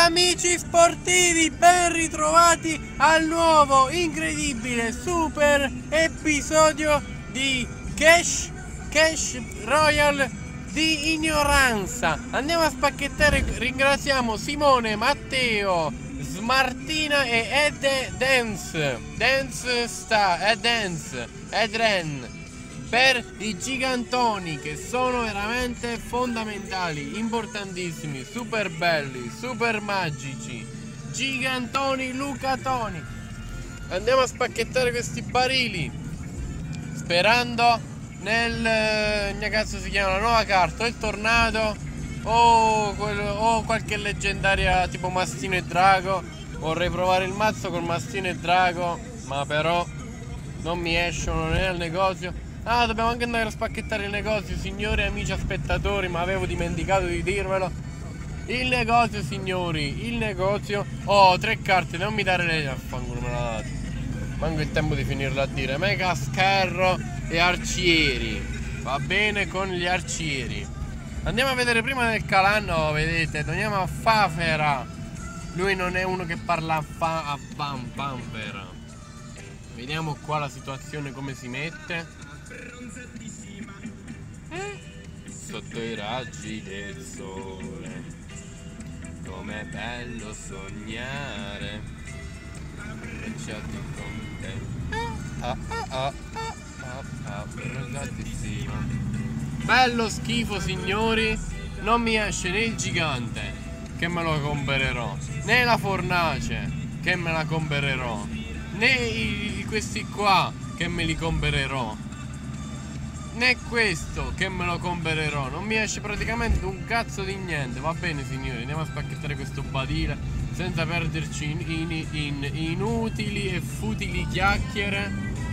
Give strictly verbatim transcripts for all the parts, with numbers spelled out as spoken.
Amici sportivi, ben ritrovati al nuovo, incredibile, super episodio di Cash, Cash Royale di ignoranza. Andiamo a spacchettare, ringraziamo Simone, Matteo, Smartina e Ed Dance, Dance Sta, Ed Dance, Edren, per i gigantoni che sono veramente fondamentali, importantissimi, super belli, super magici, gigantoni Lucatoni. Andiamo a spacchettare questi barili sperando nel, che cazzo si chiama, la nuova carta, o il tornado o, quello, o qualche leggendaria tipo Mastino e Drago. Vorrei provare il mazzo col Mastino e Drago, ma però non mi escono né al negozio. Ah, dobbiamo anche andare a spacchettare il negozio, signori amici spettatori, ma avevo dimenticato di dirvelo. Il negozio, signori, il negozio. Oh, tre carte, non mi dare le... Affanculo, me la date. Manco il tempo di finirlo a dire. Mega Scherro e arcieri. Va bene con gli arcieri. Andiamo a vedere prima del Calanno, vedete, andiamo a Fafera. Lui non è uno che parla a fa... a pam pampera. Vediamo qua la situazione come si mette. Eh? Sotto i raggi del sole, com'è bello sognare, abbracciati con te. Ah ah ah ah ah ah, rosatissima. Bello schifo, signori. Non mi esce né il gigante, che me lo comprerò, né la fornace, che me la comprerò, né i, questi qua, che me li comprerò, né questo che me lo comprerò. Non mi esce praticamente un cazzo di niente. Va bene, signori, andiamo a spacchettare questo badile senza perderci in, in, in inutili e futili chiacchiere.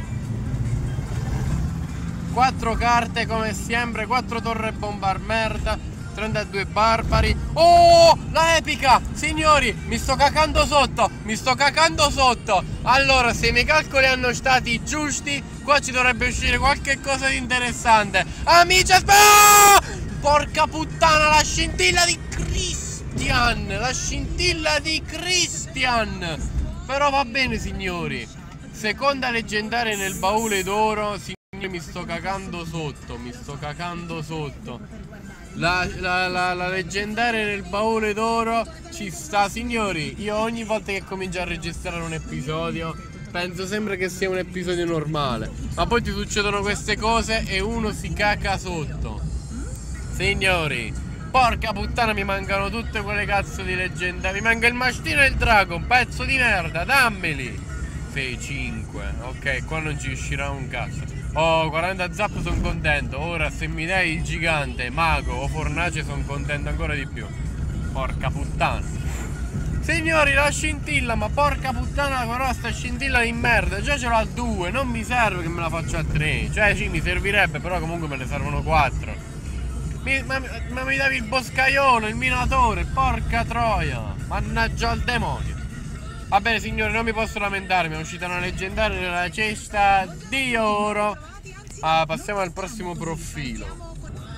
Quattro carte come sempre, quattro torre bombar merda, trentadue barbari. Oh, la epica! Signori, mi sto cacando sotto, mi sto cacando sotto. Allora, se i miei calcoli hanno stati giusti, qua ci dovrebbe uscire qualche cosa di interessante. Amici, aspetta! Porca puttana, la scintilla di Christian! La scintilla di Christian! Però va bene, signori. Seconda leggendaria nel baule d'oro. Signori, mi sto cacando sotto, mi sto cacando sotto. La, la, la, la leggendaria nel baule d'oro ci sta, signori. Io ogni volta che comincio a registrare un episodio penso sempre che sia un episodio normale, ma poi ti succedono queste cose e uno si caca sotto. Signori, porca puttana, mi mancano tutte quelle cazzo di leggenda. Mi manca il Mastino e il Drago, un pezzo di merda, dammeli. sei cinque, ok, qua non ci uscirà un cazzo. Oh, quaranta zap, sono contento. Ora se mi dai il gigante, mago o fornace sono contento ancora di più. Porca puttana. Signori, la scintilla, ma porca puttana, però sta scintilla di merda. Già ce l'ho a due, non mi serve che me la faccio a tre. Cioè sì, mi servirebbe, però comunque me ne servono quattro. Mi, ma, ma mi davi il boscaiolo, il minatore, porca troia. Mannaggia al demonio. Va bene, signori, non mi posso lamentare, mi è uscita una leggendaria nella cesta di oro. Ah, passiamo al prossimo profilo.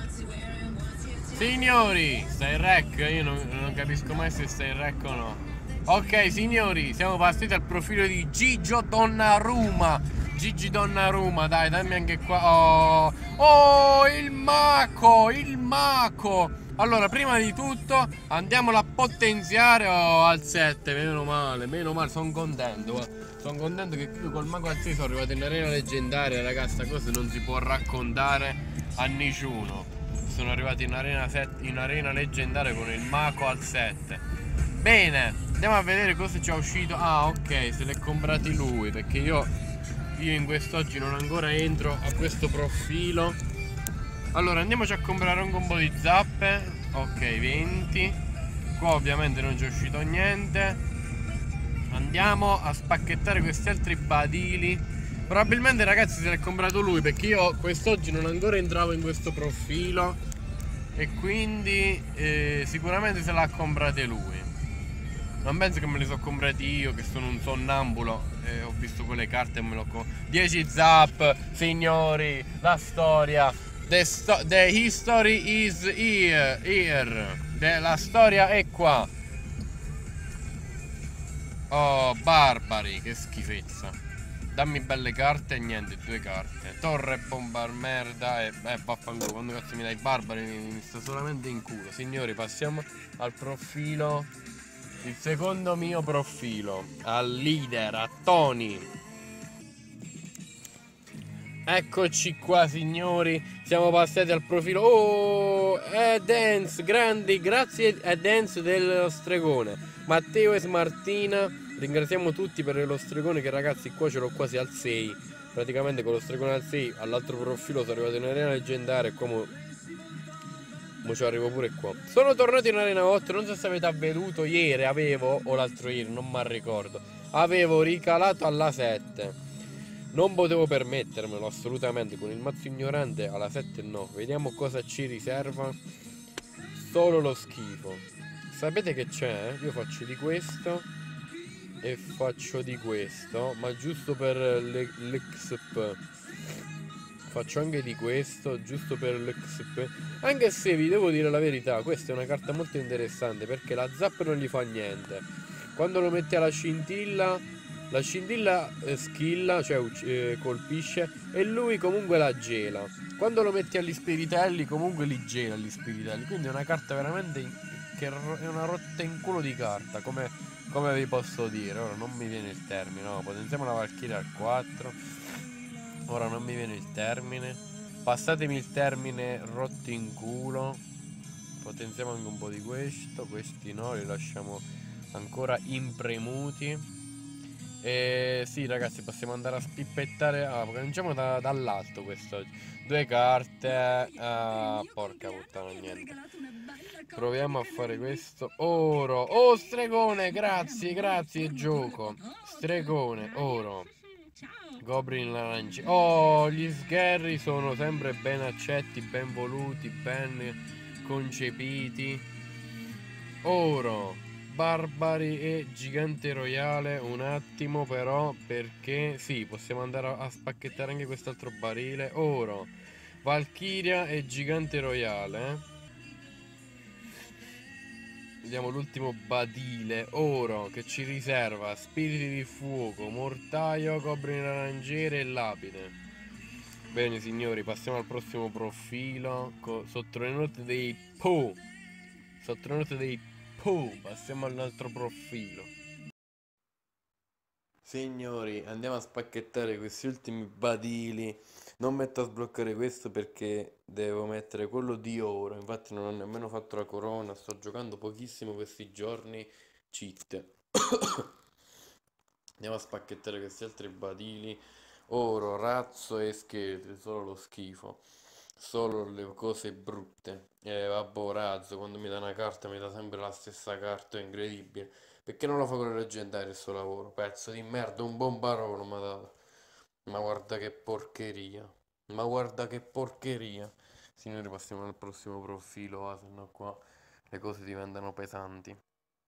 Signori, sta in rec? Io non, non capisco mai se sta in rec o no. Ok, signori, siamo passati al profilo di Gigio Donnarumma. Gigi Donnarumma, dai, dammi anche qua. Oh, oh, il Mako, il Mako. Allora, prima di tutto andiamolo a potenziare oh, al sette, meno male, meno male, sono contento. Eh. Sono contento che qui col mago al sei sono arrivato in arena leggendaria, ragazzi, sta cosa non si può raccontare a nessuno. Sono arrivato in arena, set, in arena leggendaria con il mago al sette. Bene, andiamo a vedere cosa ci è uscito. Ah, ok, se l'è comprati lui, perché io, io in quest'oggi non ancora entro a questo profilo. Allora, andiamoci a comprare un combo di zappe. Ok, venti. Qua ovviamente non c'è uscito niente. Andiamo a spacchettare questi altri badili. Probabilmente, ragazzi, se l'è comprato lui, perché io quest'oggi non ancora entravo in questo profilo. E quindi eh, sicuramente se l'ha comprate lui. Non penso che me li so comprati io, che sono un sonnambulo. Eh, ho visto quelle carte e me l'ho comprato. dieci zap, signori. La storia. The, sto the history is here, here. The la storia è qua. Oh, barbari, che schifezza. Dammi belle carte e niente, due carte. Torre, bomba, merda e eh, vaffanculo. Quando cazzo mi dai barbari mi, mi sta solamente in culo. Signori, passiamo al profilo. Il secondo mio profilo. Al leader, a Tony. Eccoci qua signori, siamo passati al profilo. Oh, è Dance, grandi, grazie a Dance dello stregone. Matteo e Smartina, ringraziamo tutti per lo stregone che ragazzi qua ce l'ho quasi al sei. Praticamente con lo stregone al sei all'altro profilo sono arrivato in arena leggendaria e come... Mo ci arrivo pure qua. Sono tornato in arena otto, non so se avete avveduto, ieri avevo, o l'altro ieri, non mi ricordo, avevo ricalato alla sette. Non potevo permettermelo assolutamente, con il mazzo ignorante alla sette no. Vediamo cosa ci riserva. Solo lo schifo. Sapete che c'è? Io faccio di questo e faccio di questo, ma giusto per l'X P. Faccio anche di questo, giusto per l'X P. Anche se vi devo dire la verità, questa è una carta molto interessante perché la zap non gli fa niente. Quando lo metti alla scintilla, la scintilla eh, skilla, cioè eh, colpisce, e lui comunque la gela. Quando lo metti agli spiritelli, comunque li gela gli spiritelli. Quindi è una carta veramente in, che è una rotta in culo di carta, come, come vi posso dire. Ora non mi viene il termine, no? Potenziamo la Valkyria al quattro. Ora non mi viene il termine. Passatemi il termine rotti in culo. Potenziamo anche un po' di questo. Questi no, li lasciamo ancora impremuti. E sì ragazzi, possiamo andare a spippettare. Ah, cominciamo da, dall'alto quest'oggi. Due carte. Ah, porca puttana, niente. Proviamo a fare questo. Oro. Oh, stregone, grazie, grazie, gioco. Stregone, oro. Goblin Laranci. Oh, gli sgherri sono sempre ben accetti, ben voluti, ben concepiti. Oro, barbari e gigante royale. Un attimo però, perché sì, possiamo andare a, a spacchettare anche quest'altro barile. Oro, Valkyria e gigante royale, eh. Vediamo l'ultimo badile. Oro che ci riserva spiriti di fuoco, mortaio, goblin larangiere e lapide. Bene signori, passiamo al prossimo profilo. Sotto le note dei Po. Sotto le note dei Po. Passiamo all'altro profilo. Signori, andiamo a spacchettare questi ultimi badili. Non metto a sbloccare questo perché devo mettere quello di oro. Infatti non ho nemmeno fatto la corona. Sto giocando pochissimo questi giorni. Cheat. Andiamo a spacchettare questi altri badili. Oro, razzo e scheletri. Solo lo schifo. Solo le cose brutte. Eh, vabbè, razzo, quando mi dà una carta mi dà sempre la stessa carta. È incredibile. Perché non lo fa con le leggendarie il suo lavoro? Pezzo di merda, un bombarolo mi ha dato. Ma guarda che porcheria. Ma guarda che porcheria. Signori, passiamo al prossimo profilo, ah, se no qua le cose diventano pesanti.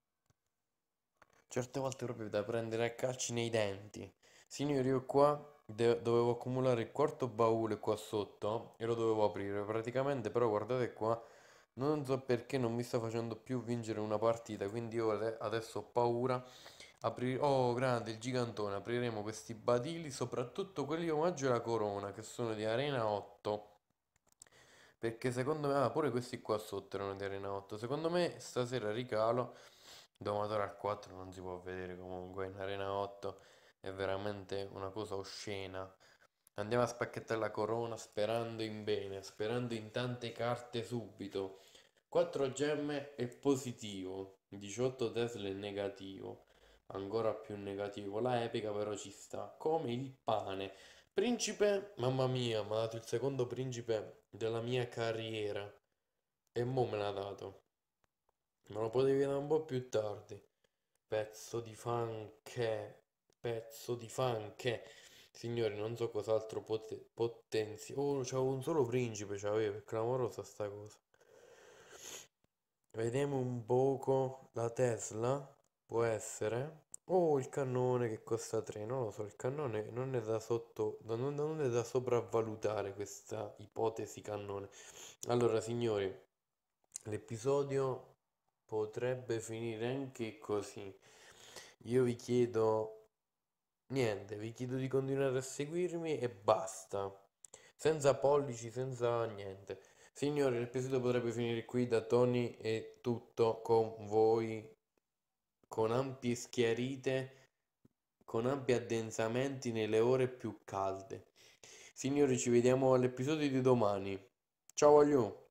Certe volte proprio da prendere a calci nei denti. Signori, io qua de- dovevo accumulare il quarto baule qua sotto e lo dovevo aprire. Praticamente, però guardate qua, non so perché non mi sta facendo più vincere una partita, quindi io ade- adesso ho paura. Apri- oh, grande, il gigantone. Apriremo questi badili, soprattutto quelli omaggio alla corona, che sono di Arena otto. Perché secondo me, ah, pure questi qua sotto erano di Arena otto. Secondo me stasera ricalo. Domatore al quattro non si può vedere comunque. In Arena otto è veramente una cosa oscena. Andiamo a spacchettare la corona sperando in bene, sperando in tante carte subito. quattro gemme è positivo, diciotto Tesla è negativo, ancora più negativo. La epica però ci sta, come il pane. Principe, mamma mia, mi ha dato il secondo principe della mia carriera. E mo me l'ha dato. Me lo potevi dare un po' più tardi. Pezzo di fanche. Pezzo di fanche. Signori, non so cos'altro pote- potenzi. Oh, c'avevo un solo principe, c'avevo. È clamorosa sta cosa. Vediamo un poco. La Tesla può essere. Oh, il cannone che costa tre. Non lo so, il cannone non è da sotto. Non, non è da sopravvalutare questa ipotesi cannone. Allora, signori, l'episodio potrebbe finire anche così. Io vi chiedo niente, vi chiedo di continuare a seguirmi e basta. Senza pollici, senza niente. Signori, l'episodio potrebbe finire qui. Da Tony è tutto con voi, con ampie schiarite, con ampi addensamenti nelle ore più calde. Signori, ci vediamo all'episodio di domani. Ciao a